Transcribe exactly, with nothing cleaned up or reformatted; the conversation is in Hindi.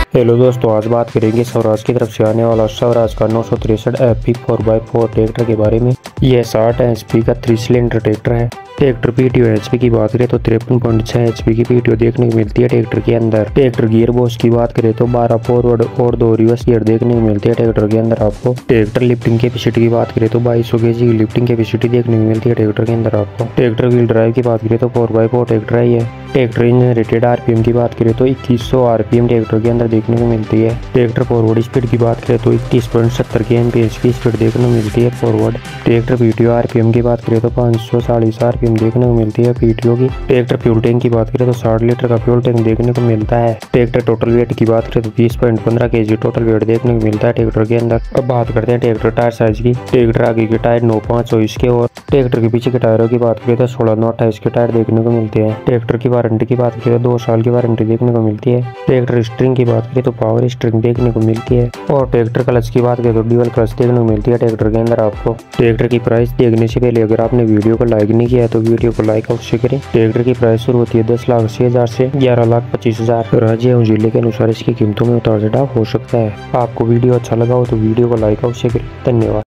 हेलो दोस्तों, आज बात करेंगे स्वराज की तरफ से आने वाला स्वराज का नौ सौ तिरसठ F P four by four tractor के बारे में। यह साठ एच पी का थ्री सिलेंडर ट्रैक्टर है। ट्रैक्टर पीटीओ एचपी की बात करें तो तिरपन पॉइंट छह एचपी की पीटीओ देखने को मिलती है ट्रैक्टर के अंदर। ट्रैक्टर गियर बॉक्स की बात करें तो बारह फॉरवर्ड और दो रिवर्स गियर देखने को मिलती है ट्रैक्टर के अंदर आपको। ट्रैक्टर लिफ्टिंग कैपेसिटी की बात करें तो बाईस सौ केजी की लिफ्टिंग कैपेसिटी देखने को मिलती है ट्रैक्टर के अंदर आपको। ट्रैक्टर व्हील ड्राइव की बात करें तो फोर बाई फोर ट्रैक्टर है ये। ट्रैक्टर इंजन रेटेड आरपीएम की बात करें तो इक्कीस सौ आरपीएम ट्रैक्टर के अंदर देखने को मिलती है। ट्रैक्टर फॉरवर्ड स्पीड की बात करें तो इक्कीस पॉइंट सत्तर के एमपीएच की स्पीड देखने को मिलती है फॉरवर्ड। ट्रैक्टर पीटीओ आरपीएम की बात करें तो पाँच सौ चालीस आरपीएम देखने को मिलती है पीटीओ की। ट्रैक्टर फ्यूल टैंक की बात करें तो साठ लीटर का फ्यूल टैंक देखने को मिलता है। ट्रैक्टर टोटल वेट की बात करें तो तीस पॉइंट पंद्रह के जी टोटल वेट देखने को मिलता है ट्रैक्टर के अंदर। अब बात करते हैं ट्रैक्टर टायर साइज की। ट्रैक्टर आगे के टायर नौ पाँच सौ इसके और ट्रैक्टर के पीछे के टायरों की बात करें तो सोलह नौ अट्ठाईस के टायर देखने को मिलते हैं। ट्रैक्टर की वारंटी की बात करें तो दो साल की वारंटी देखने को मिलती है। ट्रैक्टर स्ट्रिंग की बात करें तो पावर स्ट्रिंग देखने को मिलती है और ट्रैक्टर क्लच की बात करें तो ड्यूअल क्लच देखने को मिलती है ट्रैक्टर के अंदर आपको। ट्रैक्टर की प्राइस देखने से पहले अगर आपने वीडियो को लाइक नहीं किया है तो वीडियो को लाइक अवश्य करें। ट्रैक्टर की प्राइस शुरू होती है दस लाख अस्सी हजार से ग्यारह लाख पच्चीस हजार। राज्य एवं जिले के अनुसार इसकी कीमतों में उतार चढ़ाव हो सकता है। आपको वीडियो अच्छा लगा हो तो वीडियो को लाइक अवश्य करें। धन्यवाद।